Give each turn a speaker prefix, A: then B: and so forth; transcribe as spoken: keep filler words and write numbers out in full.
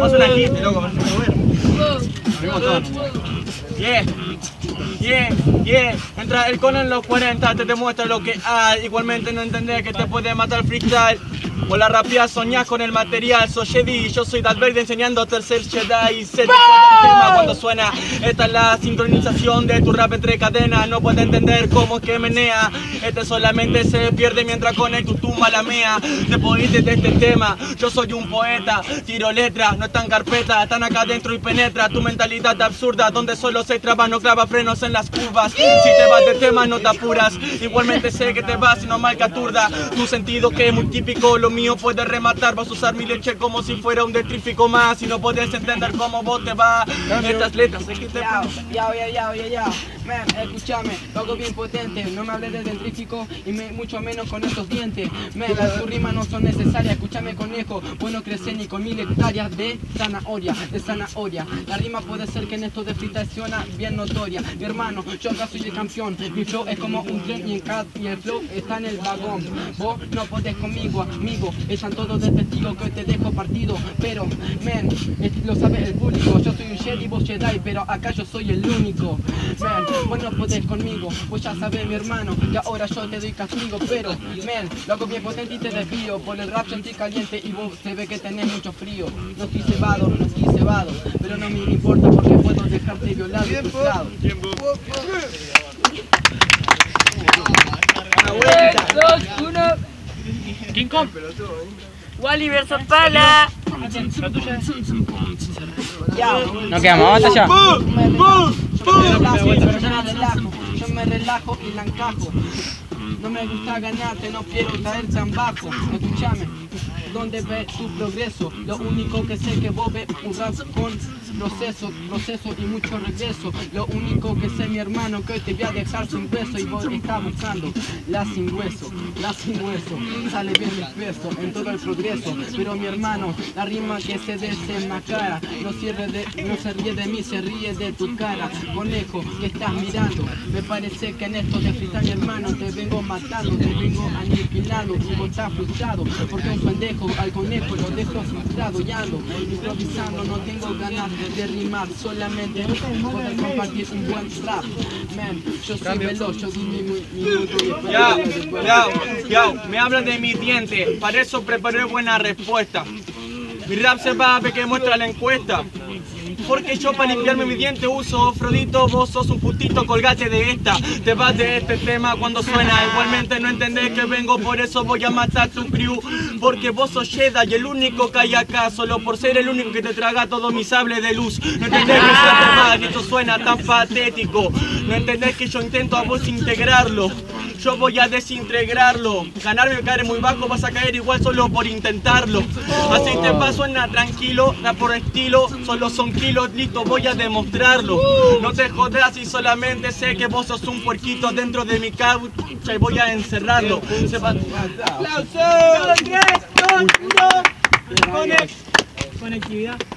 A: Vamos a una hit, loco, para que me bueno. Yeah, yeah, yeah. Entra el Conan en los cuarenta, te demuestra lo que hay. Igualmente no entendés que te puede matar freestyle. O la rapia soñás con el material. Soy Jedi, yo soy Darth Vader enseñándote el ser Jedi. Se te el tema cuando suena. Esta es la sincronización de tu rap entre cadenas. No puedes entender cómo es que menea. Este solamente se pierde mientras conecto tu mala mea. Te podiste de este tema. Yo soy un poeta, tiro letras, no están carpetas. Están acá dentro y penetra tu mentalidad absurda, donde solo se traba, no clava frenos en las curvas. Si te vas de tema no te apuras. Igualmente sé que te vas y no marca turda. Tu sentido que es muy típico, lo mío puede rematar. Vas a usar mi leche como si fuera un detrífico más. Y no puedes entender cómo vos te vas. Estas letras es que te...
B: Ya, ya, ya, ya, ya. Man, escúchame, lo hago bien potente. No me hables de dentrífico y me, mucho menos con estos dientes. Man, las tus rimas no son necesarias. Escúchame, conejo, vos no creces ni con mil hectáreas de zanahoria, de zanahoria. La rima puede ser que en esto de frita suena bien notoria. Mi hermano, yo acá soy el campeón. Mi flow es como un tren y, en cada, y el flow está en el vagón. Vos no podés conmigo, amigo. Echan todos de testigo que te dejo partido. Pero, man, lo sabe el público. Yo soy un Jedi, vos Jedi, pero acá yo soy el único. Man, vos no podés conmigo. Vos ya sabés, mi hermano, que ahora yo te doy castigo. Pero, man, lo hago bien potente y te desvío. Por el rap yo estoy caliente y vos se ve que tenés mucho frío. No estoy cebado, no estoy cebado, pero no me importa porque puedo dejarte violado y frustrado.
C: tres, dos, uno.
A: King Kong.
C: Wally versus Pala.
D: No quedamos, vamos allá.
B: Yo me relajo y la encajo. No me gusta ganarte, no quiero caer tan bajo. Escúchame, ¿dónde ves tu progreso? Lo único que sé que vos ves un rap con proceso, proceso y mucho regreso. Lo único que sé, mi hermano, que te voy a dejar sin hueso. Y vos estás buscando la sin hueso, la sin hueso. Sale bien mi peso en todo el progreso. Pero mi hermano, la rima que se desenmascara no, cierre de, no se ríe de mí, se ríe de tu cara. Conejo, que estás mirando. Me parece que en esto de freestyle, mi hermano, te vengo matando, te vengo aniquilando. Y vos estás frustrado, porque un pendejo al conejo lo dejo frustrado. Y ando improvisando, no tengo ganas de rimar, solamente poder compartir un buen rap. Man, yo soy veloz, yo di mi minuto y
A: Ya, ya, ya, me hablas de mis dientes, para eso preparé buena respuesta. Mi rap se va a ver que muestra la encuesta. Porque yo para limpiarme mi diente uso Frodito, vos sos un putito, colgate de esta. Te vas de este tema cuando suena. Igualmente no entendés que vengo, por eso voy a matar tu crew. Porque vos sos Jedi y el único que hay acá, solo por ser el único que te traga todo mi sable de luz. No entendés que suena mal y esto suena tan patético. No entendés que yo intento a vos integrarlo. Yo voy a desintegrarlo. Ganarme o caer muy bajo, vas a caer igual solo por intentarlo. Así te va, suena tranquilo, da por estilo, solo son kilos, listo, voy a demostrarlo. No te jodas y solamente sé que vos sos un puerquito dentro de mi caucha y voy a encerrarlo. Se va... ¡Aplausos! tres, dos, uno. Conectividad.